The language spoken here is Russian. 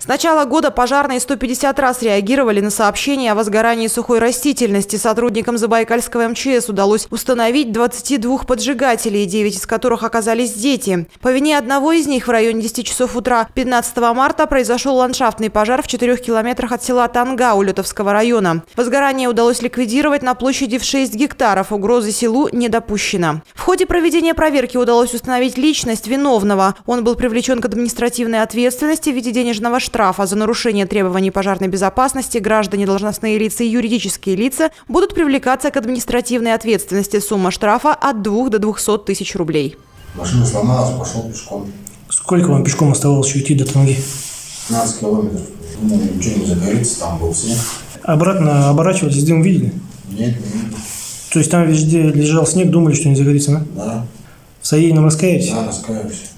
С начала года пожарные 150 раз реагировали на сообщения о возгорании сухой растительности. Сотрудникам Забайкальского МЧС удалось установить 22 поджигателей, 9 из которых оказались дети. По вине одного из них в районе 10 часов утра 15 марта произошел ландшафтный пожар в 4 километрах от села Танга Улютовского района. Возгорание удалось ликвидировать на площади в 6 гектаров. Угрозы селу не допущено. В ходе проведения проверки удалось установить личность виновного. Он был привлечен к административной ответственности в виде денежного штрафа. За нарушение требований пожарной безопасности граждане, должностные лица и юридические лица будут привлекаться к административной ответственности. Сумма штрафа от 2 до 200 тысяч рублей. Машина сломалась, пошел пешком. Сколько вам пешком оставалось еще идти до Танги? 15 километров. Думаю, ничего не загорится, там был снег. Обратно оборачивались, дым видели? Нет, не видел. То есть там везде лежал снег, думали, что не загорится, да? Да. В содеянном раскаялись? Да, раскаиваюсь.